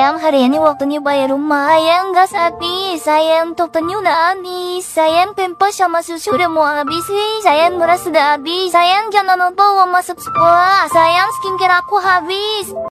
Sayang, hari ini waktunya bayar rumah. Sayang, nggak habis. Sayang, tokennya udah habis. Sayang, pampers sama susu udah mau habis. Sayang, murah sudah habis. Sayang, jangan lupa uang masuk sekolah. Sayang, skincare aku habis.